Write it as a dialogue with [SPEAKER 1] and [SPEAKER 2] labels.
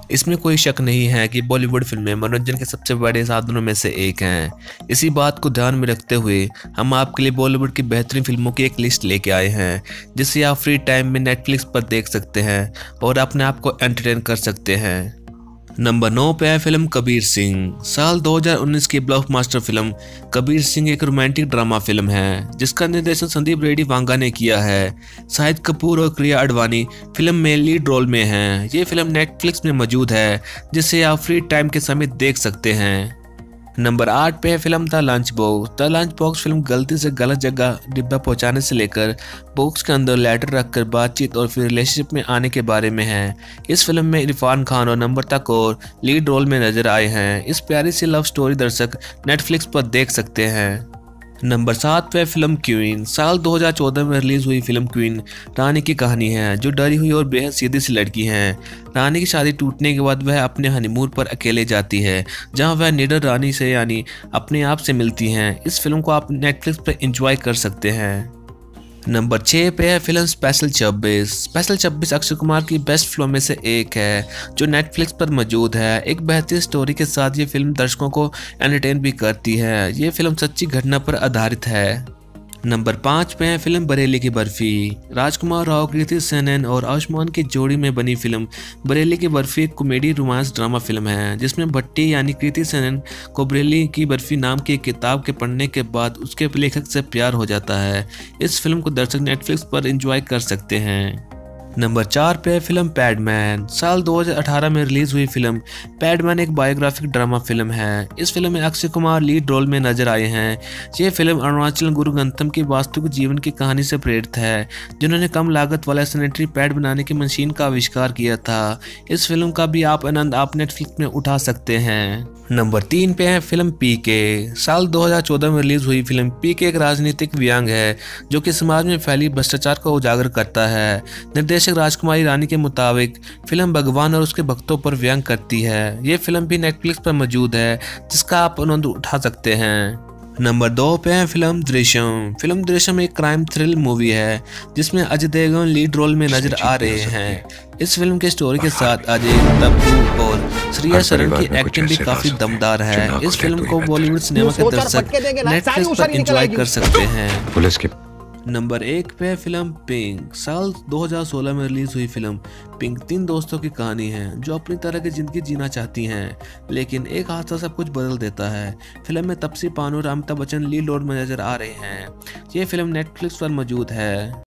[SPEAKER 1] इसमें कोई शक नहीं है कि बॉलीवुड फिल्में मनोरंजन के सबसे बड़े साधनों में से एक हैं। इसी बात को ध्यान में रखते हुए हम आपके लिए बॉलीवुड की बेहतरीन फिल्मों की एक लिस्ट लेके आए हैं, जिसे आप फ्री टाइम में नेटफ्लिक्स पर देख सकते हैं और अपने आप को एंटरटेन कर सकते हैं। नंबर 9 पे है फिल्म कबीर सिंह। साल 2019 की ब्लॉकबस्टर फिल्म कबीर सिंह एक रोमांटिक ड्रामा फिल्म है, जिसका निर्देशन संदीप रेड्डी वांगा ने किया है। शाहिद कपूर और प्रिया अडवाणी फिल्म में लीड रोल में हैं। ये फिल्म नेटफ्लिक्स में मौजूद है, जिसे आप फ्री टाइम के समय देख सकते हैं। नंबर 8 पे है film the lunchbox. The lunchbox film गलती से गलत जगह डिब्बा पहुंचाने से लेकर बॉक्स के अंदर लेटर रखकर बातचीत और फिर रिलेशनशिप में आने के बारे में है। इस फिल्म में इरफान खान और नम्रता कौर लीड रोल में नजर आए हैं। इस प्यारी सी लव स्टोरी दर्शक नेटफ्लिक्स पर देख सकते हैं। नंबर 7 पे फिल्म क्वीन। साल 2014 में रिलीज हुई फिल्म क्वीन रानी की कहानी है, जो डरी हुई और बेहद सीधी सी लड़की है। रानी की शादी टूटने के बाद वह अपने हनीमून पर अकेले जाती है, जहां वह निडर रानी से यानी अपने आप से मिलती हैं। इस फिल्म को आप नेटफ्लिक्स पर एंजॉय कर सकते हैं। नंबर 6 पे है film special 26। Special 26 Akshay Kumar की बेस्ट फिल्मों में से एक है, जो नेटफ्लिक्स पर मौजूद है। एक बेहतरीन स्टोरी के साथ ये फिल्म दर्शकों को एंटरटेन भी करती है। ये फिल्म सच्ची घटना पर आधारित है। नंबर 5 पे है फिल्म बरेली की बर्फी। राजकुमार राव, कृति सेनन और आयुष्मान की जोड़ी में बनी फिल्म बरेली की बर्फी एक कॉमेडी रोमांस ड्रामा फिल्म है, जिसमें भट्टी यानी कृति सेनन को बरेली की बर्फी नाम की एक किताब के पढ़ने के बाद उसके लेखक से प्यार हो जाता है। इस फिल्म को दर्शक नेटफ्लिक्स पर एंजॉय कर सकते हैं। नंबर 4 पे है फिल्म पैडमैन। साल 2018 में रिलीज हुई फिल्म पैडमैन एक बायोग्राफिक ड्रामा फिल्म है। इस फिल्म में अक्षय कुमार लीड रोल में नजर आए हैं। ये फिल्म अरुणाचल गुरु गंतम की वास्तविक जीवन की कहानी से प्रेरित है, जिन्होंने कम लागत वाला सैनिटरी पैड बनाने की मशीन का आविष्कार किया था। इस फिल्म का भी आप आनंद आप नेटफ्लिक्स में उठा सकते हैं। नंबर 3 पे है फिल्म पीके। साल 2014 में रिलीज हुई फिल्म पीके एक राजनीतिक व्यंग्य है, जो कि समाज में फैली भ्रष्टाचार को उजागर करता है। निर्देशक राजकुमारी रानी के मुताबिक फिल्म भगवान और उसके भक्तों पर व्यंग करती है। ये फिल्म भी नेटफ्लिक्स पर मौजूद है, जिसका आप आनंद उठा सकते हैं। नंबर 2 पे है फिल्म दृश्यम। फिल्म दृश्यम एक क्राइम थ्रिल मूवी है, जिसमें अजय देवगन लीड रोल में नजर आ रहे हैं। इस फिल्म के स्टोरी के साथ अजय, तब्बू और श्रिया शरण की एक्टिंग भी काफी दमदार है। इस फिल्म को बॉलीवुड सिनेमा के दर्शक नेटफ्लिक्स पर एंजॉय कर सकते हैं।
[SPEAKER 2] पुलिस के
[SPEAKER 1] नंबर 1 पे फिल्म पिंक। साल 2016 में रिलीज हुई फिल्म पिंक 3 दोस्तों की कहानी है, जो अपनी तरह की जिंदगी जीना चाहती हैं, लेकिन एक हादसा सब कुछ बदल देता है। फिल्म में तापसी पन्नू और अमिताभ बच्चन लीड रोल में नजर आ रहे हैं। ये फिल्म नेटफ्लिक्स पर मौजूद है।